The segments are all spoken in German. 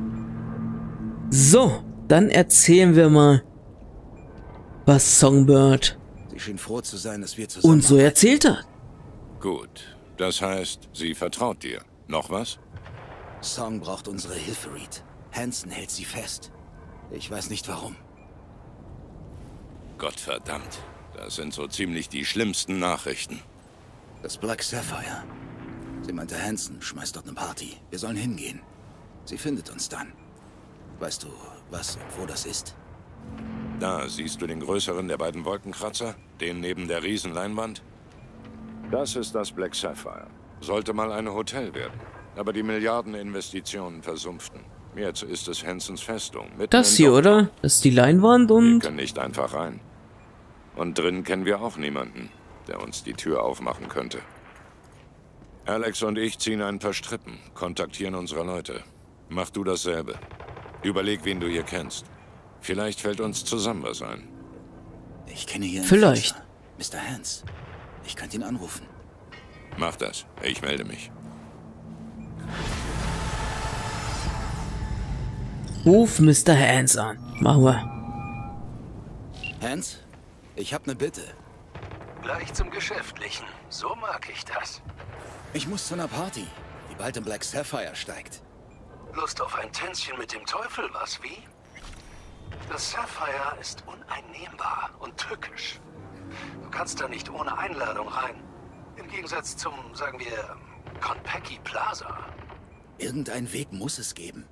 So, dann erzählen wir mal, was Songbird Sie schien froh zu sein, dass wir zusammen uns so erzählt hat. Gut. Das heißt, sie vertraut dir. Noch was? Song braucht unsere Hilfe, Reed. Hansen hält sie fest. Ich weiß nicht warum. Gottverdammt. Das sind so ziemlich die schlimmsten Nachrichten. Das Black Sapphire. Sie meinte, Hansen schmeißt dort eine Party. Wir sollen hingehen. Sie findet uns dann. Weißt du, was und wo das ist? Da siehst du den größeren der beiden Wolkenkratzer, den neben der Riesenleinwand. Das ist das Black Sapphire. Sollte mal ein Hotel werden. Aber die Milliardeninvestitionen versumpften. Jetzt ist es Hansens Festung. Das hier, oder? Das ist die Leinwand Wir und... können nicht einfach rein. Und drin kennen wir auch niemanden, der uns die Tür aufmachen könnte. Alex und ich ziehen ein paar Strippen, kontaktieren unsere Leute. Mach du dasselbe. Überleg, wen du hier kennst. Vielleicht fällt uns zusammen was ein. Ich kenne hier einen Vielleicht. Fixer, Mr. Hans. Ich könnte ihn anrufen. Mach das. Ich melde mich. Ruf Mr. Hans an. Machen wir. Hans, ich habe eine Bitte. Gleich zum Geschäftlichen. So mag ich das. Ich muss zu einer Party, die bald im Black Sapphire steigt. Lust auf ein Tänzchen mit dem Teufel, was wie? Das Sapphire ist uneinnehmbar und tückisch. Du kannst da nicht ohne Einladung rein. Im Gegensatz zum, sagen wir, Konpeki Plaza. Irgendeinen Weg muss es geben.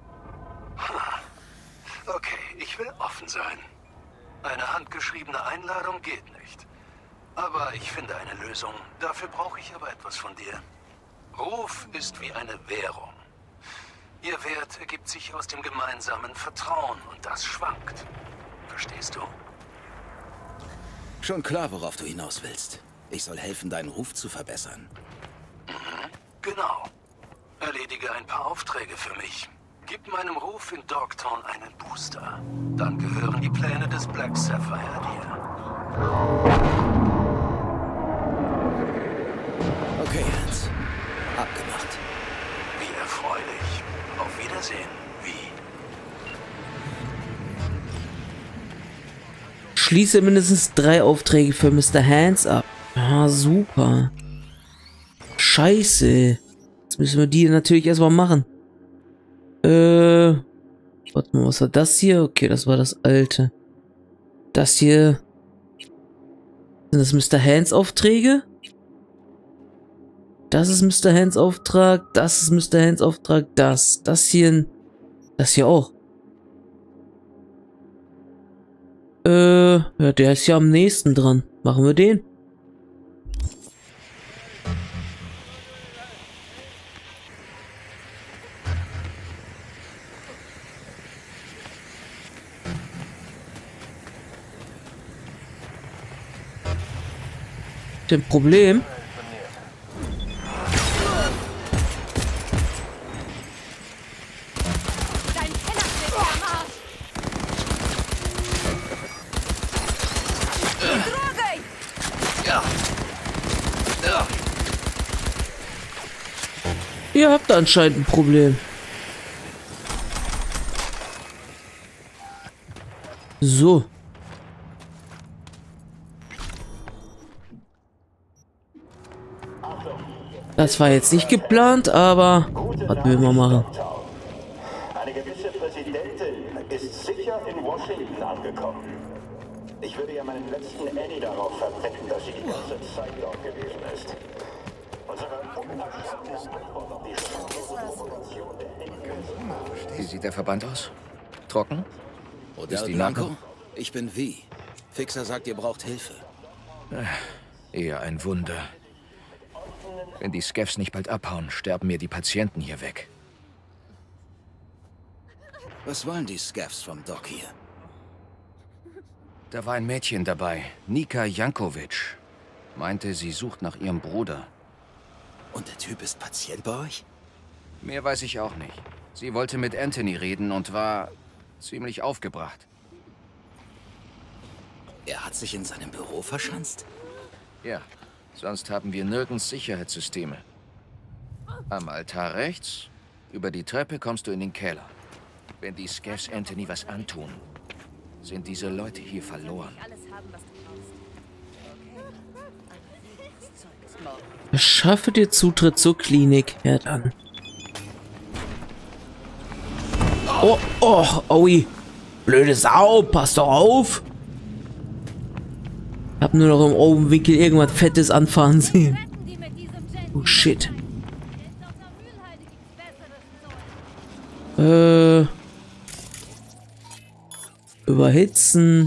Okay, ich will offen sein. Eine handgeschriebene Einladung geht nicht. Aber ich finde eine Lösung. Dafür brauche ich aber etwas von dir. Ruf ist wie eine Währung. Ihr Wert ergibt sich aus dem gemeinsamen Vertrauen und das schwankt. Verstehst du? Schon klar, worauf du hinaus willst. Ich soll helfen, deinen Ruf zu verbessern. Genau. Erledige ein paar Aufträge für mich. Gib meinem Ruf in Dogtown einen Booster. Dann gehören die Pläne des Black Sapphire dir. Okay, Hans. Abgemacht. Wie erfreulich. Auf Wiedersehen. Wie? Schließe mindestens 3 Aufträge für Mr. Hans ab. Ja, super. Scheiße. Jetzt müssen wir die natürlich erstmal machen. Warte mal, was war das hier? Okay, das war das alte. Das hier. Sind das Mr. Hans Aufträge? Das ist Mr. Hans Auftrag. Das ist Mr. Hans Auftrag. Das hier. Das hier auch. Ja, der ist ja am nächsten dran. Machen wir den. Dem Problem. Ihr habt anscheinend ein Problem. So. Das war jetzt nicht geplant, aber was will man machen? Eine gewisse Präsidentin ist sicher in Washington angekommen. Ich würde ja meinen letzten Annie darauf verwetten, dass sie die ganze Zeit dort gewesen ist. Unsere unabschließende Antwort auf die schamlose Provokation der Henkel. Wie sieht der Verband aus? Trocken? Odell Ist die Blanco? Narko? Ich bin V. Fixer sagt, ihr braucht Hilfe. Eher ein Wunder. Wenn die Scavs nicht bald abhauen, sterben mir die Patienten hier weg. Was wollen die Scavs vom Doc hier? Da war ein Mädchen dabei, Nika Jankovic. Meinte, sie sucht nach ihrem Bruder. Und der Typ ist Patient bei euch? Mehr weiß ich auch nicht. Sie wollte mit Anthony reden und war ziemlich aufgebracht. Er hat sich in seinem Büro verschanzt? Ja, sonst haben wir nirgends Sicherheitssysteme. Am Altar rechts, über die Treppe kommst du in den Keller. Wenn die Scavs Anthony was antun, sind diese Leute hier verloren. Verschaffe dir Zutritt zur Klinik. Ja, dann. Oh, oh, oi. Blöde Sau, pass doch auf. Hab nur noch im Augenwinkel irgendwas Fettes anfahren sehen. Oh, shit. Überhitzen.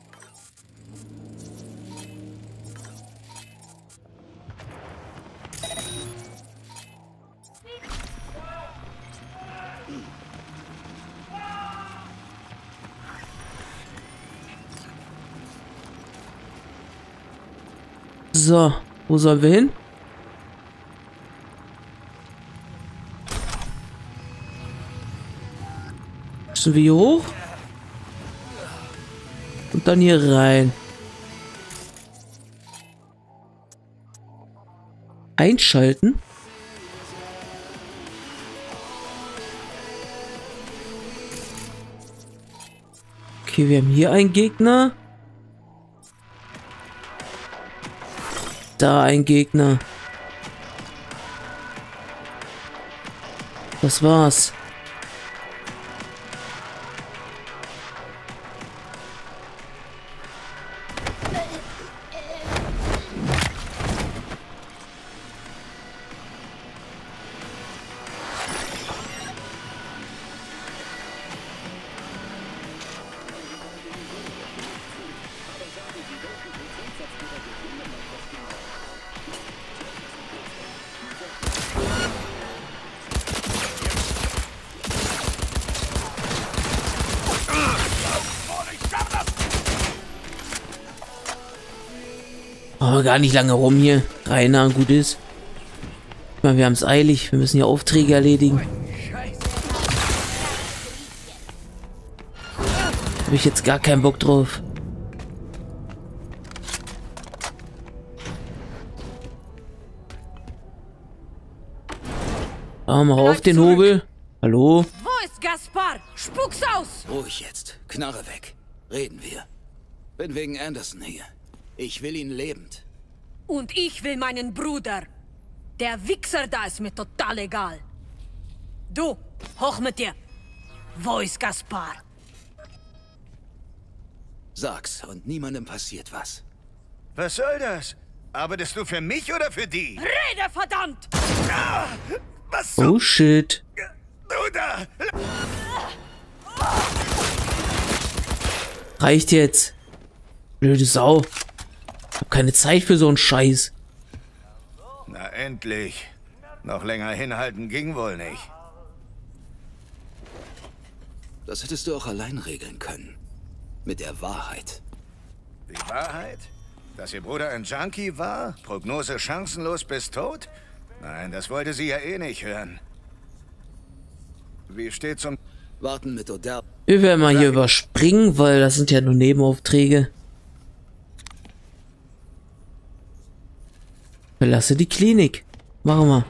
So, wo sollen wir hin? Müssen wir hier hoch? Und dann hier rein. Einschalten? Okay, wir haben hier einen Gegner. Da ein Gegner. Das war's. Oh, gar nicht lange rum hier. Rainer, gut ist. Ich meine, wir haben es eilig. Wir müssen hier Aufträge erledigen. Habe ich jetzt gar keinen Bock drauf. Mal auf den Hobel. Hallo? Wo ist Gaspar? Spuck's aus! Ruhig jetzt. Knarre weg. Reden wir. Bin wegen Anderson hier. Ich will ihn lebend. Und ich will meinen Bruder. Der Wichser da ist mir total egal. Du, hoch mit dir. Wo ist Gaspar? Sag's und niemandem passiert was. Was soll das? Arbeitest du für mich oder für die? Rede, verdammt! Ah, was Oh shit. Bruder! Reicht jetzt. Blöde Sau. Hab keine Zeit für so einen Scheiß. Na endlich. Noch länger hinhalten ging wohl nicht. Das hättest du auch allein regeln können. Mit der Wahrheit. Die Wahrheit? Dass ihr Bruder ein Junkie war? Prognose chancenlos bis tot? Nein, das wollte sie ja eh nicht hören. Wie steht's um... Warten mit Odell. Wir werden mal hier überspringen, weil das sind ja nur Nebenaufträge. Verlasse die Klinik. Machen wir.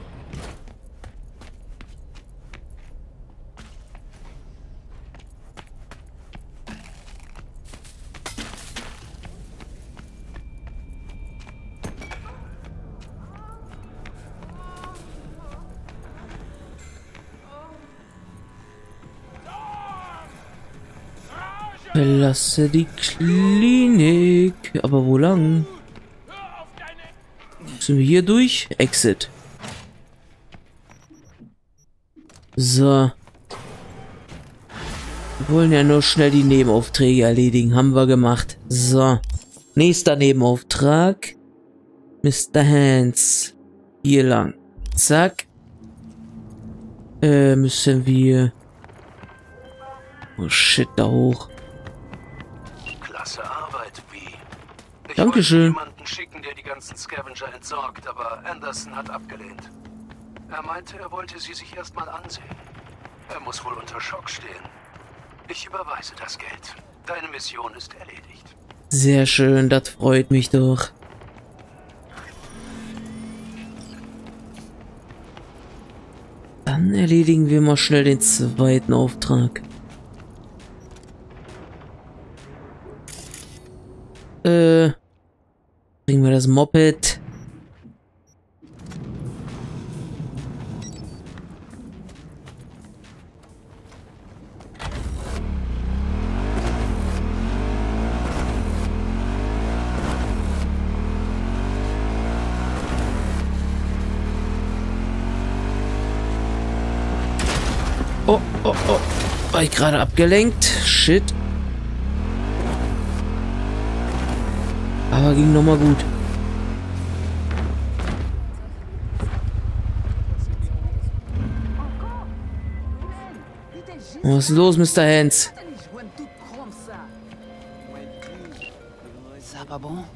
Verlasse die Klinik. Aber wo lang? Müssen wir hier durch? Exit. So. Wir wollen ja nur schnell die Nebenaufträge erledigen. Haben wir gemacht. So. Nächster Nebenauftrag. Mr. Hands. Hier lang. Zack. Müssen wir... Oh shit, da hoch. Klasse Arbeit, B. Ich Dankeschön. wollte jemanden schicken, der die ganzen Scavenger entsorgt, aber Anderson hat abgelehnt. Er meinte, er wollte sie sich erstmal ansehen. Er muss wohl unter Schock stehen. Ich überweise das Geld. Deine Mission ist erledigt. Sehr schön, das freut mich doch. Dann erledigen wir mal schnell den zweiten Auftrag. bringen wir das Moped. Oh, oh, oh. War ich gerade abgelenkt? Shit. Aber ging nochmal gut. Was ist los, Mr. Hands? Ça va bon?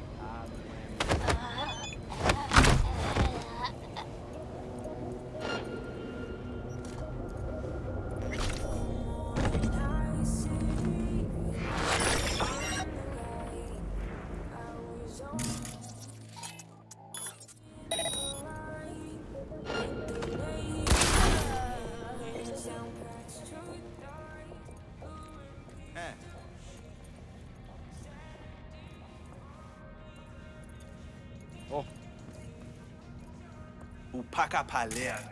O paca palera.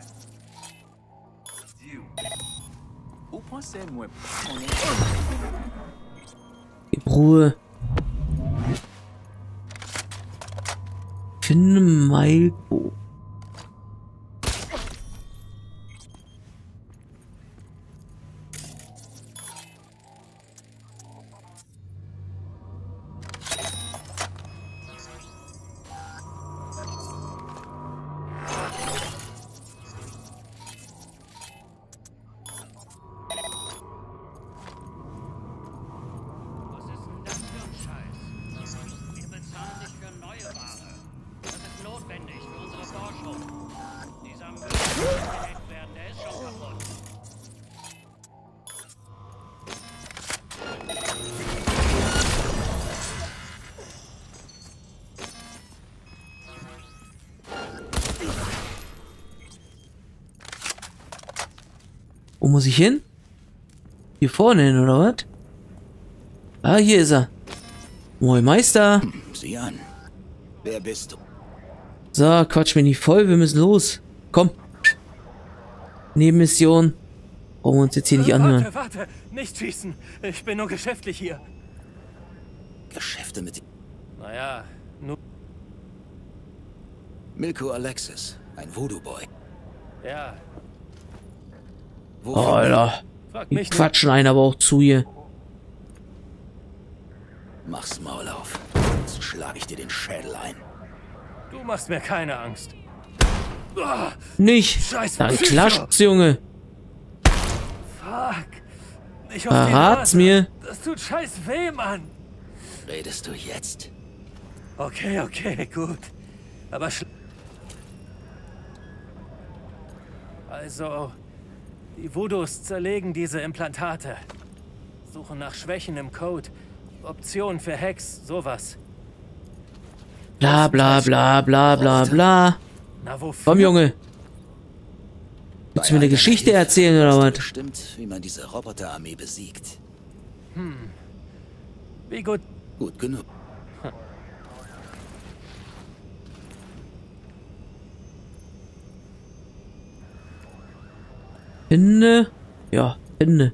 O pensez moi Gib Ruhe. Finde Mailbo. Wo muss ich hin? Hier vorne hin, oder was? Ah, hier ist er. Moin, Meister. Sieh an. Wer bist du? So, quatsch mich nicht voll, wir müssen los. Komm. Nebenmission. Brauchen wir uns jetzt hier nicht anhören. Warte, nicht schießen. Ich bin nur geschäftlich hier. Geschäfte mit... Naja, nur... Milko Alexis, ein Voodoo-Boy. Ja, Oh, Alter. frag Die mich nicht. quatschen einen aber auch zu hier. Mach's Maul auf. Sonst schlage ich dir den Schädel ein. Du machst mir keine Angst. Nicht. Scheiß Dann Psycho. klatscht's, Junge. Fuck. Ich hoffe, Verrat's mir. Das tut scheiß weh, Mann. Redest du jetzt? Okay, gut. Aber also, die Voodoos zerlegen diese Implantate. Suchen nach Schwächen im Code. Optionen für Hacks, sowas. Bla bla bla bla bla bla. Na, wofür? Komm, Junge. Willst du mir eine Geschichte erzählen, oder was? Bestimmt, wie man diese Roboterarmee besiegt. Wie gut. Gut genug. Finde. Ja, finde.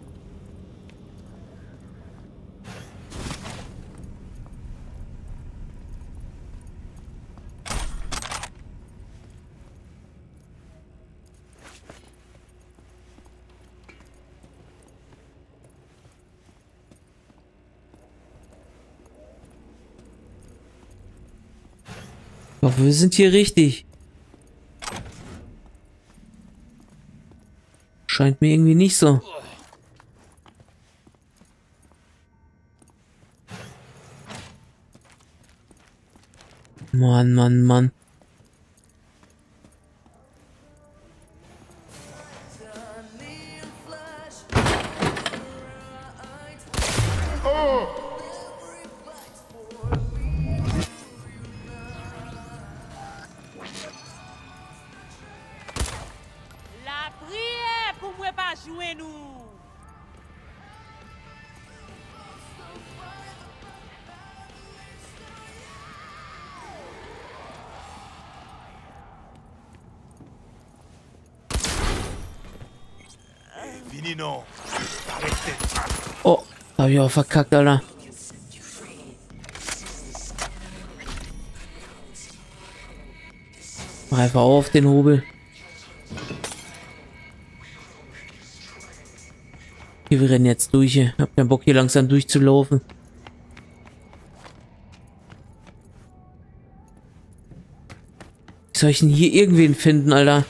Ich hoffe, wir sind hier richtig. Scheint mir irgendwie nicht so. Mann, Mann, Mann. La prière pour moi pas jouer nous. Oh, hab ich auch verkackt, Alter. Mach einfach auf den Hobel. Hier, wir rennen jetzt durch hier. Hab keinen Bock, hier langsam durchzulaufen. Wie soll ich denn hier irgendwen finden, Alter?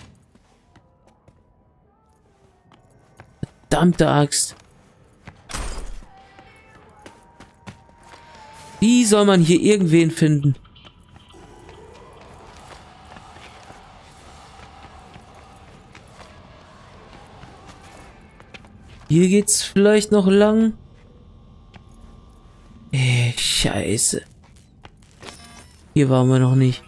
Verdammte Axt. Wie soll man hier irgendwen finden? Hier geht's vielleicht noch lang. Scheiße. Hier waren wir noch nicht.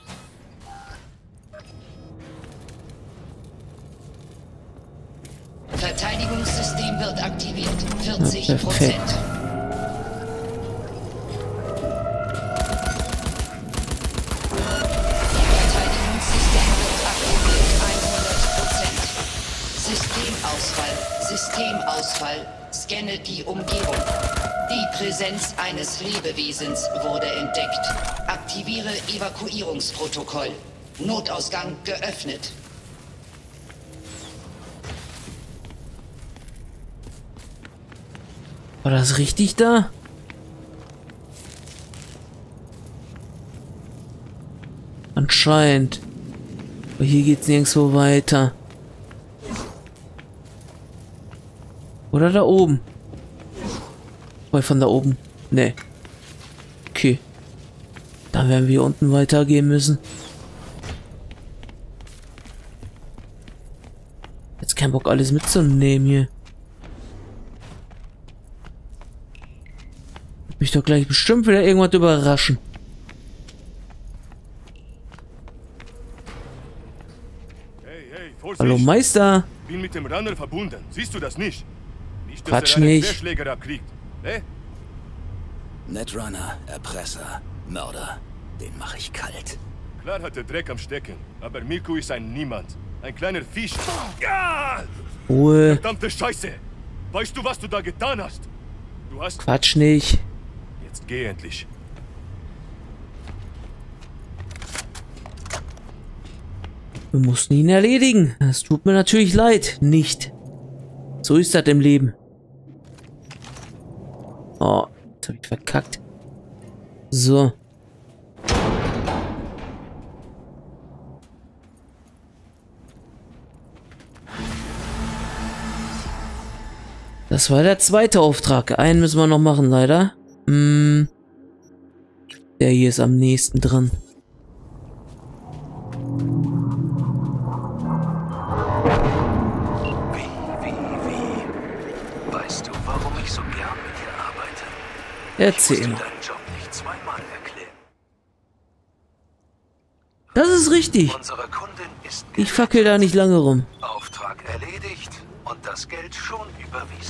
Verteidigungssystem wird aktiviert. 40%. Systemausfall. Scanne die Umgebung. Die Präsenz eines Lebewesens wurde entdeckt. Aktiviere Evakuierungsprotokoll. Notausgang geöffnet. War das richtig da? Anscheinend. Aber hier geht's nirgendwo weiter. Oder da oben? Weil von da oben. Nee. Okay. Dann werden wir unten weitergehen müssen. Jetzt kein Bock alles mitzunehmen hier. Wird mich doch gleich bestimmt wieder irgendwas überraschen. Hey, Vorsicht. Hallo Meister. Bin mit dem Runner verbunden. Siehst du das nicht? Nicht, dass Quatsch er einen nicht. Querschläger abkriegt. Netrunner, Erpresser, Mörder. Den mache ich kalt. Klar hat er Dreck am Stecken, aber Mirko ist ein Niemand. Ein kleiner Fisch. Ja! Ruhe. Verdammte Scheiße! Weißt du, was du da getan hast? Du hast... Quatsch nicht. Jetzt geh endlich. Wir mussten ihn erledigen. Das tut mir natürlich leid. Nicht. So ist das im Leben. Oh, jetzt hab ich verkackt. So. Das war der zweite Auftrag. Einen müssen wir noch machen, leider. Der hier ist am nächsten dran. Wie? Weißt du, warum ich so gern mit dir arbeite? Erzähl Ich mal. muss dir deinen Job nicht zweimal erklären. Das ist richtig. Unsere Kundin ist Ich fackel da nicht lange rum. Auftrag erledigt und das Geld schon überwiesen.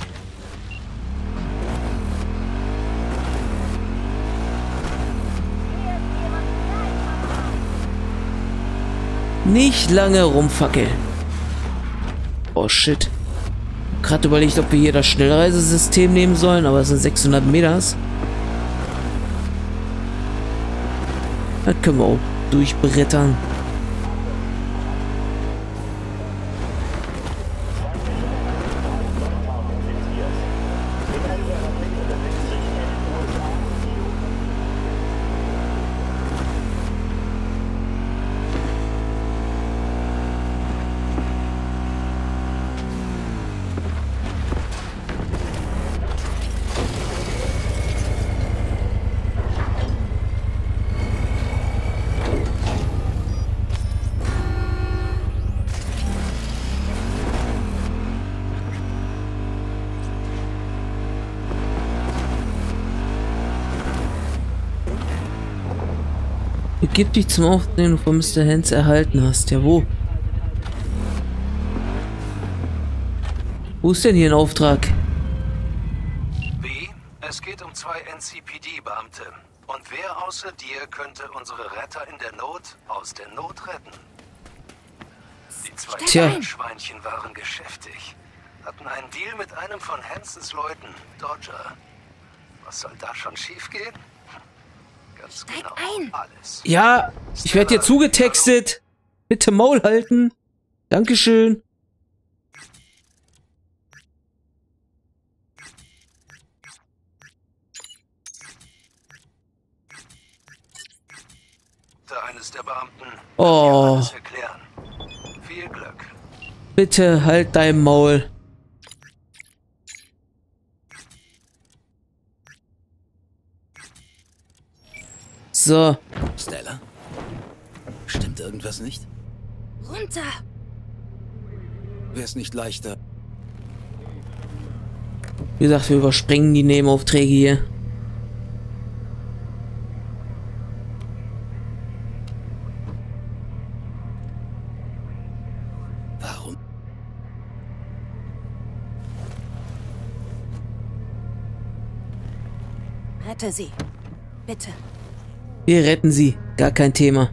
Nicht lange rumfackeln. Oh shit. Gerade überlegt, ob wir hier das Schnellreisesystem nehmen sollen, aber es sind 600 Meters. Das können wir auch durchbrettern. Begib dich zum Auftrag, den du von Mr. Hans erhalten hast. Ja, wo? Wo ist denn hier ein Auftrag? Wie? Es geht um 2 NCPD-Beamte. Und wer außer dir könnte unsere Retter in der Not aus der Not retten? Die 2 Tja. Schweinchen waren geschäftig. hatten einen Deal mit einem von Hansons Leuten, Dodger. Was soll da schon schiefgehen? Ganz genau alles. Ja, ich werde dir zugetextet. Bitte Maul halten. Dankeschön. Eines der Beamten. Oh. Alles erklären. Viel Glück. Bitte halt dein Maul. So. Stella? Stimmt irgendwas nicht? Runter! Wäre es nicht leichter? Wie gesagt, wir überspringen die Nebenaufträge hier. Warum? Rette sie. Bitte. Wir retten sie. Gar kein Thema.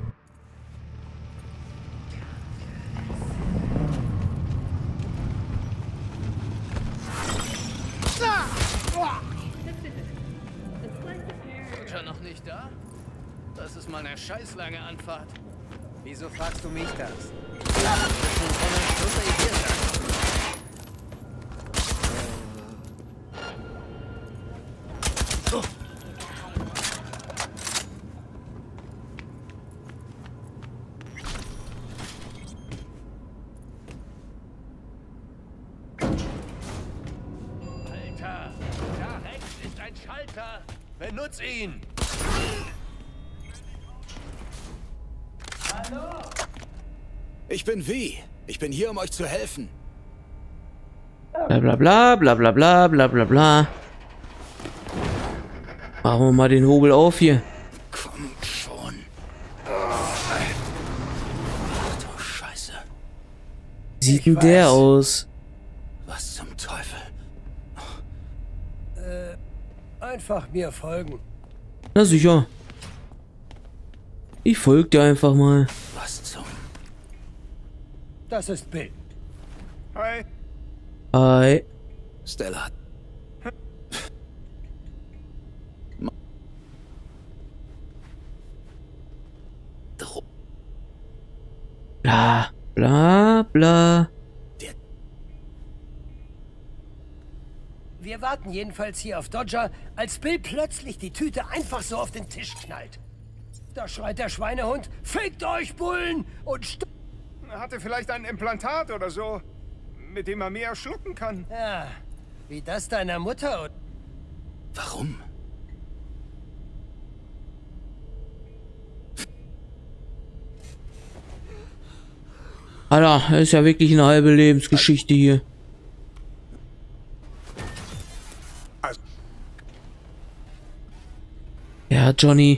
Dodger noch nicht da? Das ist mal eine scheißlange Anfahrt. Wieso fragst du mich das? Ich habe schon vor einer Stunde hier sein. Alter, da rechts ist ein Schalter. Benutz ihn. Hallo? Ich bin Vi. Ich bin hier, um euch zu helfen. Bla bla bla bla bla bla bla bla bla. Machen wir mal den Hobel auf hier. Komm schon. Du Scheiße. Wie sieht denn der aus? Was zum Teufel? Einfach mir folgen. Na sicher. Ich folge dir einfach mal. Was zum... Das ist Bill. Hi. Hi. Stella. Bla bla bla. Wir warten jedenfalls hier auf Dodger, als Bill plötzlich die Tüte einfach so auf den Tisch knallt. Da schreit der Schweinehund, fickt euch, Bullen! Und Hatte vielleicht ein Implantat oder so, mit dem er mehr schlucken kann. Ja, wie das deiner Mutter. Warum? Alter, das ist ja wirklich eine halbe Lebensgeschichte hier. Ja, Johnny.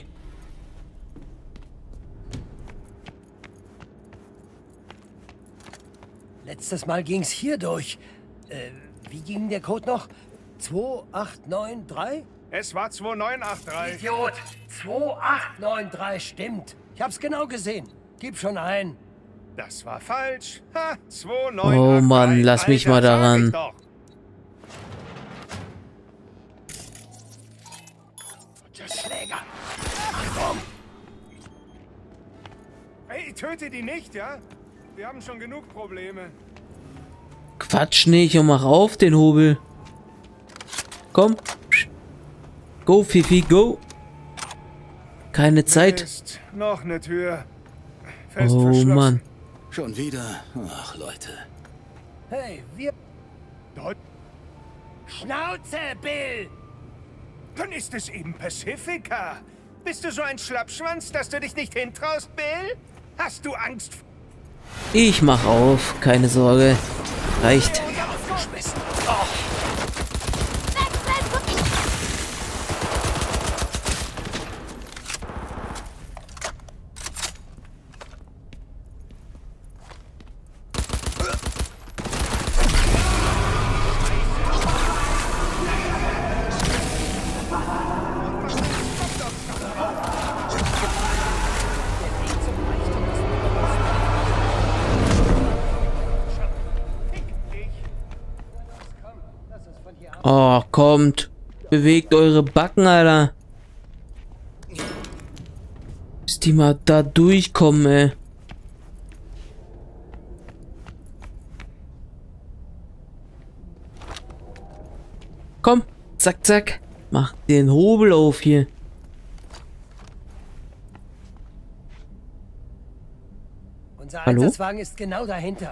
Letztes Mal ging's hier durch. Wie ging der Code noch? 2893? Es war 2983. Idiot! 2893 stimmt. Ich hab's genau gesehen. Gib schon ein. Das war falsch. Ha, 2983. Oh Mann, lass mich mal daran. Der Schläger. Achtung! Hey, töte die nicht, ja? Wir haben schon genug Probleme. Quatsch nicht und mach auf den Hobel. Komm. Go, Fifi, go. Keine Zeit. Mist, noch eine Tür. Fest Oh verschlossen. Mann. Schon wieder? Ach, Leute. Hey, wir... Dort. Schnauze, Bill! Dann ist es eben Pacifica. Bist du so ein Schlappschwanz, dass du dich nicht hintraust, Bill? Hast du Angst? Ich mach auf. Keine Sorge. Reicht. Oh, kommt. Bewegt eure Backen, Alter. Bis die mal da durchkommen, ey. Komm, zack, zack. Mach den Hobel auf hier. Unser Hallo? Einsatzwagen ist genau dahinter.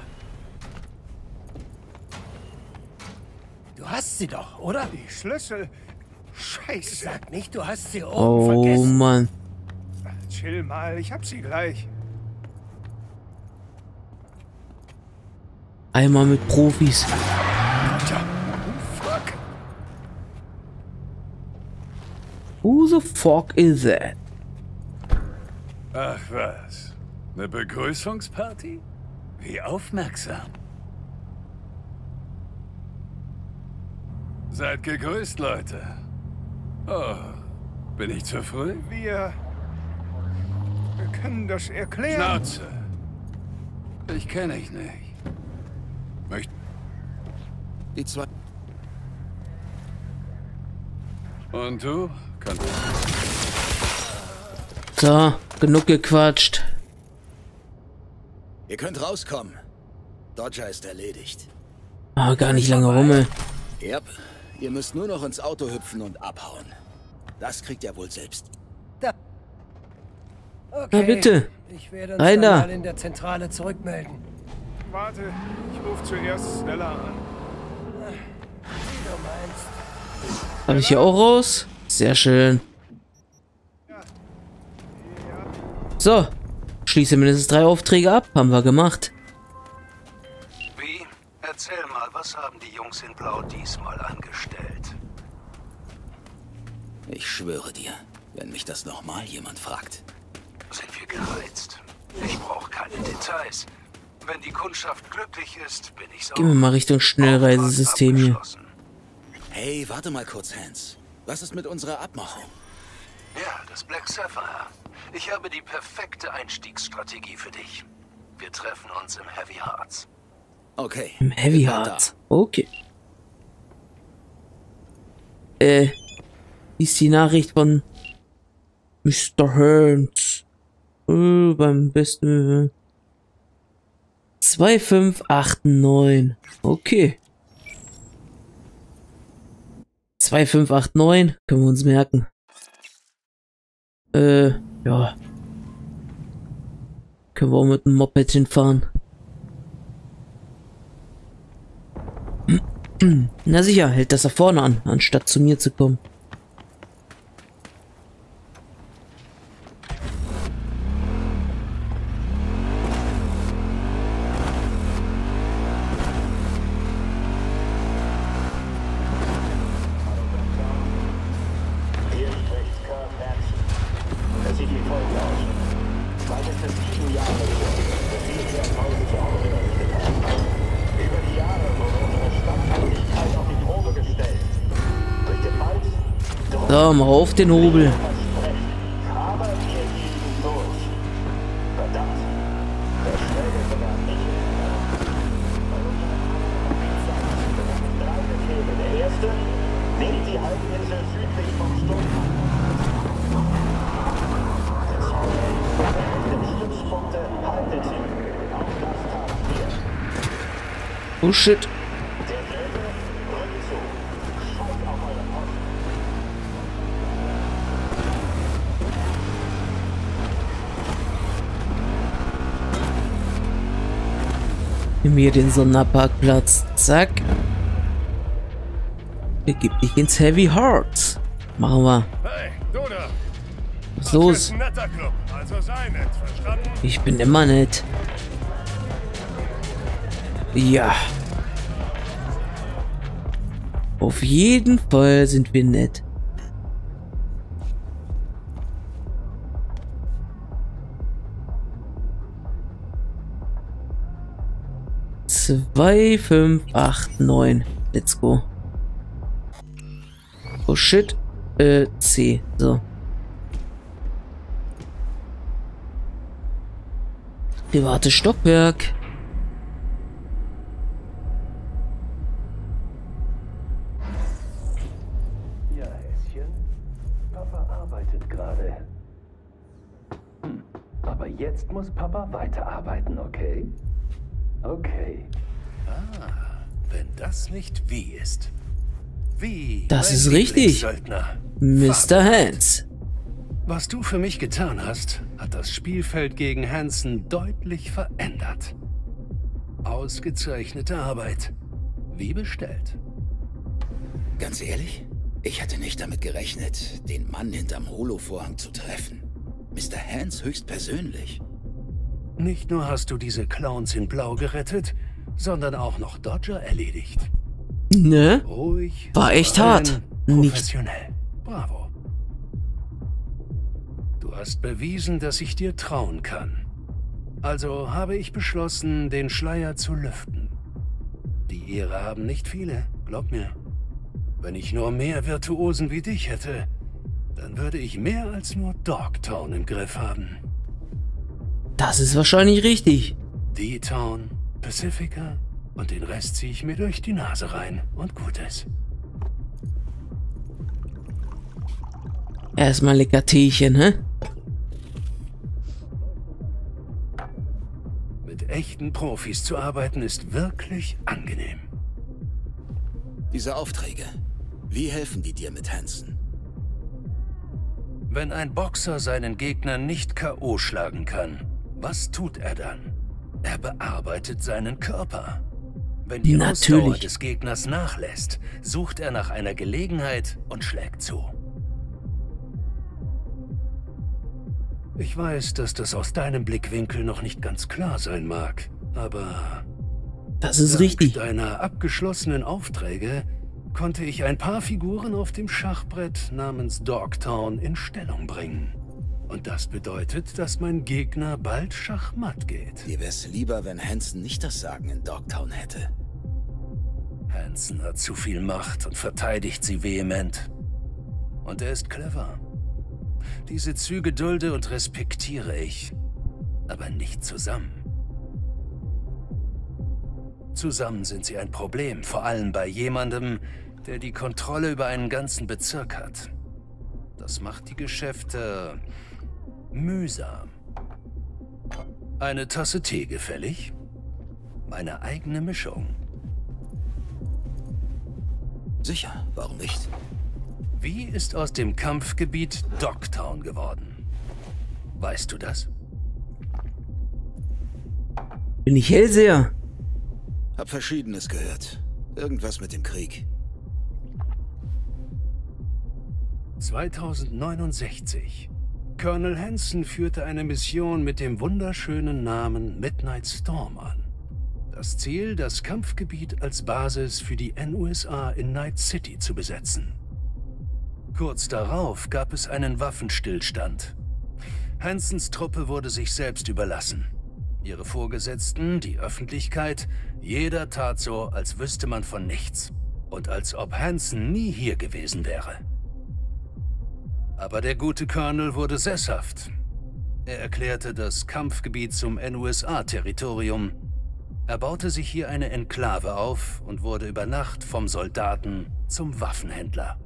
Du hast sie doch, oder? Die Schlüssel. Scheiße. Sag nicht, du hast sie oben Oh, vergessen. Mann. Chill mal, ich hab sie gleich. Einmal mit Profis. Fuck. Who the fuck is that? Ach was. Eine Begrüßungsparty? Wie aufmerksam. Seid gegrüßt, Leute. Oh, bin ich zu früh? Wir können das erklären. Schnauze. Ich kenne dich nicht. Die zwei... Und du? Kannst So, genug gequatscht. Ihr könnt rauskommen. Dodger ist erledigt. Ah, gar nicht lange rum, ey. Yep. Ihr müsst nur noch ins Auto hüpfen und abhauen. Das kriegt ihr wohl selbst. Okay. Na bitte. Ich werde uns Rein dann da. mal in der Zentrale zurückmelden. Warte, ich rufe zuerst Stella an. Wie du meinst. Habe ich hier auch raus? Sehr schön. So. Schließe mindestens 3 Aufträge ab. Haben wir gemacht. Wie? Erzähl mal, was haben die Jungs in Blau diesmal angestellt? Ich schwöre dir, wenn mich das nochmal jemand fragt. Sind wir gereizt? Ich brauche keine Details. Wenn die Kundschaft glücklich ist, bin ich Gehen wir mal Richtung Schnellreisesystem hier. Hey, warte mal kurz, Hans. Was ist mit unserer Abmachung? Ja, das Black Sapphire. Ich habe die perfekte Einstiegsstrategie für dich. Wir treffen uns im Heavy Hearts. Okay. Im Heavy bin bald Hearts. Okay. Wie ist die Nachricht von Mr. Hearns? Beim besten 2589. Okay. 2589 können wir uns merken. Ja. Können wir auch mit dem Mopedchen fahren. Na sicher, hält das da vorne an, anstatt zu mir zu kommen. Hier spricht Kurt Hansen. Das sieht wie folgt aus. Bald ist es 7 Jahre her, dass wir hier ein Haus zu Hause errichtet haben. Über die Jahre wurde unsere Stammhaftigkeit auf die Probe gestellt. Durch den Hals, So, mach auf den Hobel. aber wir hielten durch. Verdammt, der Schläger sogar nicht. Bei unseren Arbeiten 3 Befehle. Der erste, nehmt die Halbinsel südlich vom Sturm. Der zweite, die Stützpunkte, haltet sie. Auch das taten wir. Oh shit. Der dritte, Rückzug. Schaut auf eure Posten. Nimm mir den Sonderparkplatz. Zack. Begib dich ins Heavy Hearts. Machen wir. Hey, du da. Was ist los? Ein netter Club, also sei nett, verstanden? Ich bin immer nett. Ja. Auf jeden Fall sind wir nett. Zwei, 5, 8, 9. Let's go. Oh shit. C. So. Privates Stockwerk. arbeitet gerade. Aber jetzt muss Papa weiterarbeiten, okay? Okay. Wenn das nicht wie ist. Wie? Das ist richtig. Mr. Hands. Was du für mich getan hast, hat das Spielfeld gegen Hansen deutlich verändert. Ausgezeichnete Arbeit. Wie bestellt. Ganz ehrlich? Ich hatte nicht damit gerechnet, den Mann hinterm Holo-Vorhang zu treffen. Mr. Hands höchstpersönlich. Nicht nur hast du diese Clowns in Blau gerettet, sondern auch noch Dodger erledigt. Ne? Ruhig. War echt hart. Professionell. Bravo. Du hast bewiesen, dass ich dir trauen kann. Also habe ich beschlossen, den Schleier zu lüften. Die Ehre haben nicht viele, glaub mir. Wenn ich nur mehr Virtuosen wie dich hätte, dann würde ich mehr als nur Dogtown im Griff haben. Das ist wahrscheinlich richtig. D-Town, Pacifica und den Rest ziehe ich mir durch die Nase rein und gut ist. Erstmal lecker Teechen, hä? Mit echten Profis zu arbeiten ist wirklich angenehm. Diese Aufträge, wie helfen die dir mit Hansen? Wenn ein Boxer seinen Gegner nicht K.O. schlagen kann, was tut er dann? Er bearbeitet seinen Körper. Wenn die Ausdauer des Gegners nachlässt, sucht er nach einer Gelegenheit und schlägt zu. Ich weiß, dass das aus deinem Blickwinkel noch nicht ganz klar sein mag, aber... Das ist richtig. Dank deiner abgeschlossenen Aufträge konnte ich ein paar Figuren auf dem Schachbrett namens Dogtown in Stellung bringen. Und das bedeutet, dass mein Gegner bald schachmatt geht. Dir wär's lieber, wenn Hansen nicht das Sagen in Dogtown hätte. Hansen hat zu viel Macht und verteidigt sie vehement. Und er ist clever. Diese Züge dulde und respektiere ich, aber nicht zusammen. Zusammen sind sie ein Problem, vor allem bei jemandem, der die Kontrolle über einen ganzen Bezirk hat. Das macht die Geschäfte mühsam. Eine Tasse Tee gefällig? Meine eigene Mischung. Sicher, warum nicht? Wie ist aus dem Kampfgebiet Dogtown geworden? Weißt du das? Bin ich Hellseher? Hab Verschiedenes gehört. Irgendwas mit dem Krieg. 2069. Colonel Hansen führte eine Mission mit dem wunderschönen Namen Midnight Storm an. Das Ziel, das Kampfgebiet als Basis für die NUSA in Night City zu besetzen. Kurz darauf gab es einen Waffenstillstand. Hansens Truppe wurde sich selbst überlassen. Ihre Vorgesetzten, die Öffentlichkeit, jeder tat so, als wüsste man von nichts. Und als ob Hansen nie hier gewesen wäre. Aber der gute Colonel wurde sesshaft. Er erklärte das Kampfgebiet zum NUSA-Territorium. Er baute sich hier eine Enklave auf und wurde über Nacht vom Soldaten zum Waffenhändler.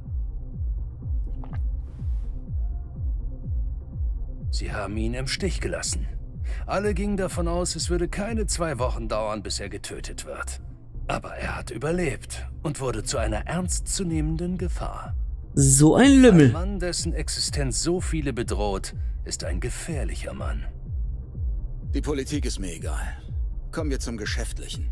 Sie haben ihn im Stich gelassen. Alle gingen davon aus, es würde keine 2 Wochen dauern, bis er getötet wird. Aber er hat überlebt und wurde zu einer ernstzunehmenden Gefahr. So ein Lümmel. Ein Mann, dessen Existenz so viele bedroht, ist ein gefährlicher Mann. Die Politik ist mir egal. Kommen wir zum Geschäftlichen.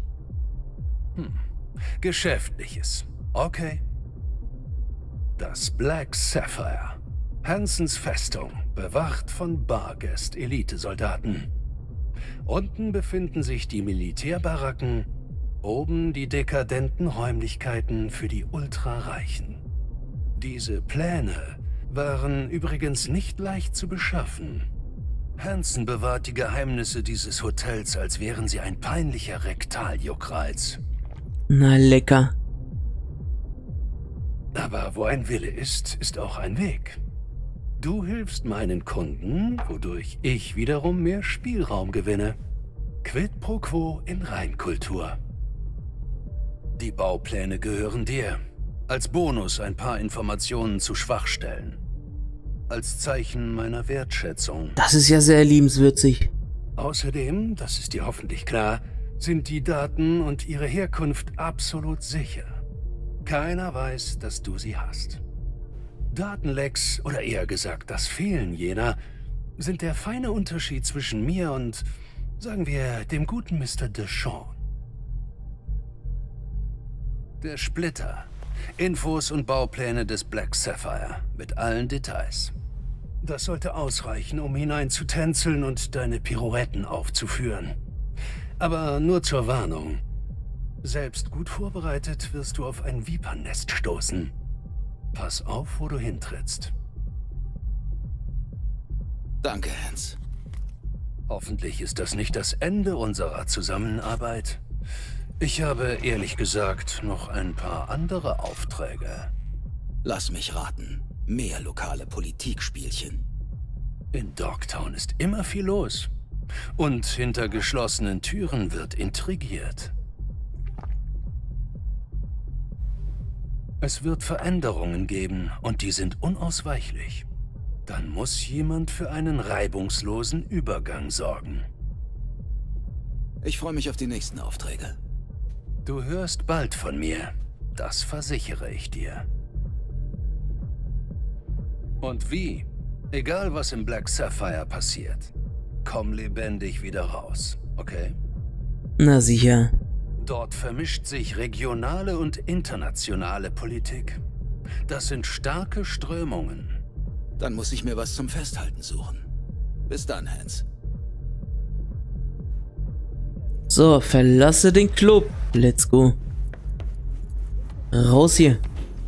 Geschäftliches. Okay. Das Black Sapphire. Hansens Festung, bewacht von Barghest-Elitesoldaten. Unten befinden sich die Militärbaracken, oben die dekadenten Räumlichkeiten für die Ultrareichen. Diese Pläne waren übrigens nicht leicht zu beschaffen. Hansen bewahrt die Geheimnisse dieses Hotels, als wären sie ein peinlicher Rektaljuckreiz. Na lecker. Aber wo ein Wille ist, ist auch ein Weg. Du hilfst meinen Kunden, wodurch ich wiederum mehr Spielraum gewinne. Quid pro quo in Reinkultur. Die Baupläne gehören dir. Als Bonus ein paar Informationen zu Schwachstellen. als Zeichen meiner Wertschätzung. Das ist ja sehr liebenswürdig. Außerdem, das ist dir hoffentlich klar, sind die Daten und ihre Herkunft absolut sicher. Keiner weiß, dass du sie hast. Datenlecks, oder eher gesagt das Fehlen jener, sind der feine Unterschied zwischen mir und, sagen wir, dem guten Mr. Deshawn. Der Splitter. Infos und Baupläne des Black Sapphire mit allen Details. Das sollte ausreichen, um hineinzutänzeln und deine Pirouetten aufzuführen. Aber nur zur Warnung. Selbst gut vorbereitet wirst du auf ein Vipernest stoßen. Pass auf, wo du hintrittst. Danke, Hans. Hoffentlich ist das nicht das Ende unserer Zusammenarbeit. Ich habe, ehrlich gesagt, noch ein paar andere Aufträge. Lass mich raten. Mehr lokale Politikspielchen. In Dogtown ist immer viel los. Und hinter geschlossenen Türen wird intrigiert. Es wird Veränderungen geben und die sind unausweichlich. Dann muss jemand für einen reibungslosen Übergang sorgen. Ich freue mich auf die nächsten Aufträge. Du hörst bald von mir. Das versichere ich dir. Und wie? Egal, was im Black Sapphire passiert, komm lebendig wieder raus, okay? Na sicher. Dort vermischt sich regionale und internationale Politik. Das sind starke Strömungen. Dann muss ich mir was zum Festhalten suchen. Bis dann, Hans. So, verlasse den Club. Let's go. Raus hier.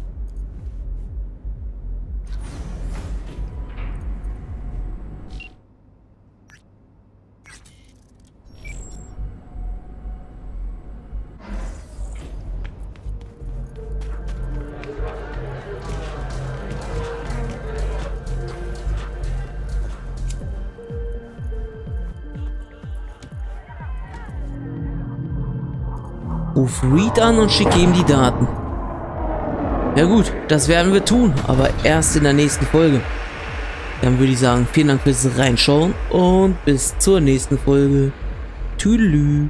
Ruf Reed an und schick ihm die Daten. Ja gut, das werden wir tun, aber erst in der nächsten Folge. Dann würde ich sagen, vielen Dank fürs Reinschauen und bis zur nächsten Folge. Tüdelü.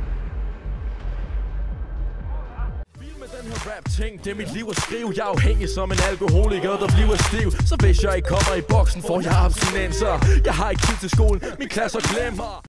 Ting, det er mit liv at skrive. Jeg er afhængig som en alkoholiker, der bliver stiv. Så hvis jeg ikke kommer i boksen, får jeg abstinenser. Jeg har ikke tid til skolen, min klasse glemmer.